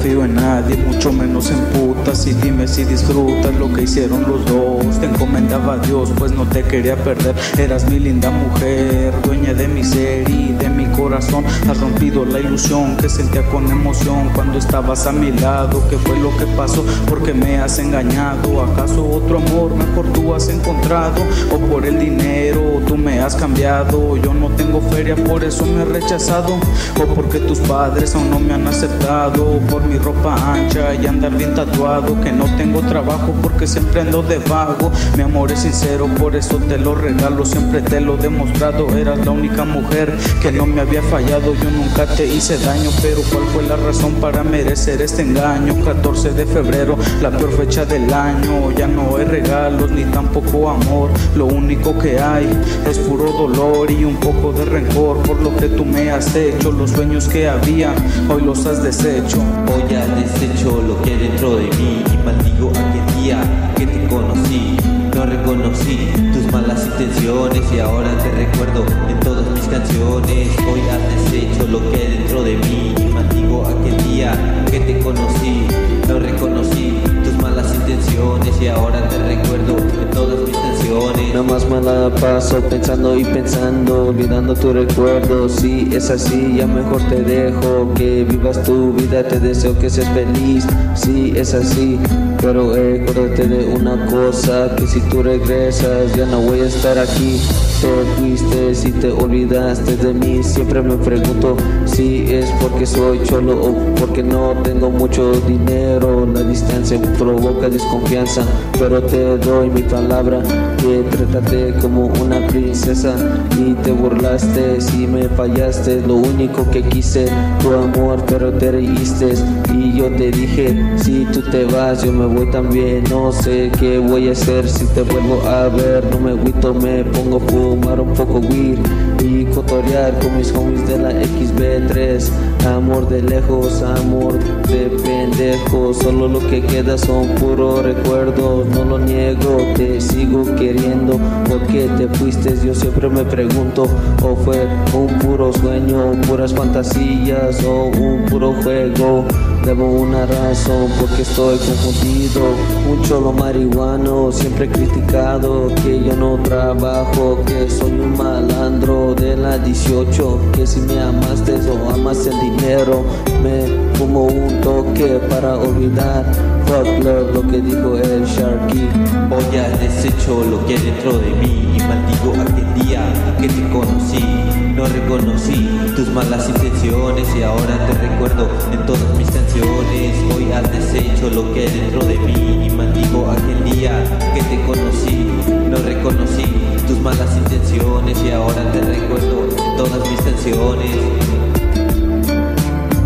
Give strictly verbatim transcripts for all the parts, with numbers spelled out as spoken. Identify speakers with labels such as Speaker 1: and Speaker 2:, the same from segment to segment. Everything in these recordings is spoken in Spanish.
Speaker 1: confío en nadie, mucho menos en putas. Y dime si disfrutas lo que hicieron los dos. Te encomendaba a Dios, pues no te quería perder. Eras mi linda mujer, dueña de mi ser y de mi corazón. Has rompido la ilusión que sentía con emoción cuando estabas a mi lado. ¿Qué fue lo que pasó? ¿Por qué me has engañado? ¿Acaso otro amor mejor tú has encontrado? ¿O por el dinero tú me has cambiado? Yo no tengo feria, por eso me has rechazado. ¿O porque tus padres aún no me han aceptado? Por mi ropa ancha y andar bien tatuado. Que no tengo trabajo porque siempre ando de vago. Mi amor es sincero, por eso te lo regalo. Siempre te lo he demostrado. Eras la única mujer que no me había fallado. Yo nunca te hice daño, pero ¿cuál fue la razón para merecer este engaño? catorce de febrero, la peor fecha del año. Ya no hay regalos ni tampoco amor. Lo único que hay es puro dolor y un poco de rencor por lo que tú me has hecho. Los sueños que había, hoy los has deshecho.
Speaker 2: Hoy ya desecho lo que hay dentro de mí y maldigo aquel día que te conocí. No reconocí tus malas intenciones y ahora te recuerdo en todas mis canciones. Hoy has deshecho lo que hay dentro de mí y maldigo aquel día que te conocí. No reconocí tus malas intenciones y ahora te recuerdo en todas mis canciones.
Speaker 3: Nada más me la paso pensando y pensando, olvidando tu recuerdo. Si es así, ya mejor te dejo que vivas tu vida, te deseo que seas feliz. Si es así, pero eh, acuérdate de una cosa, que si tú regresas ya no voy a estar aquí. Te fuiste si te olvidaste de mí. Siempre me pregunto si es porque soy cholo o porque no tengo mucho dinero. La distancia provoca desconfianza, pero te doy mi palabra que trátate como una princesa. Y te burlaste si me fallaste. Lo único que quise, tu amor, pero te reíste. Y yo te dije, si tú te vas yo me voy también. No sé qué voy a hacer si te vuelvo a ver. No me agüito, me pongo a fumar un poco weed y cotorear con mis homies de la equis be tres. Amor de lejos, amor de pendejo. Solo lo que queda son puros recuerdos. No lo niego, te sigo queriendo. ¿Por qué te fuiste? Yo siempre me pregunto. ¿O fue un puro sueño, puras fantasías o un puro juego? Debo una razón porque estoy confundido. Un cholo marihuano, siempre criticado, que yo no trabajo, que soy un malandro de la dieciocho. Que si me amaste o amas el dinero, me fumo un toque para olvidar. Fuck love, lo que dijo el Sharky.
Speaker 2: Hoy ya desecho lo que hay dentro de mí y maldigo aquel día que te conocí. No reconocí tus malas intenciones y ahora te recuerdo en todas mis canciones. Hoy has deshecho lo que hay dentro de mí y maldigo aquel día que te conocí. No reconocí tus malas intenciones y ahora te recuerdo en todas mis canciones.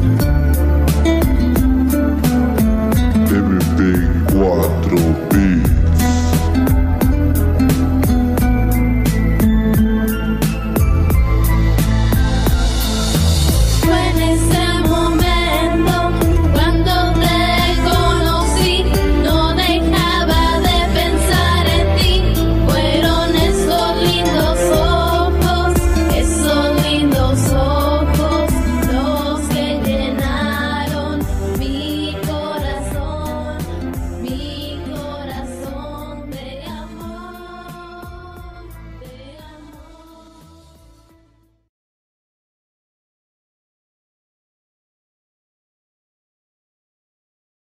Speaker 4: M P cuatro B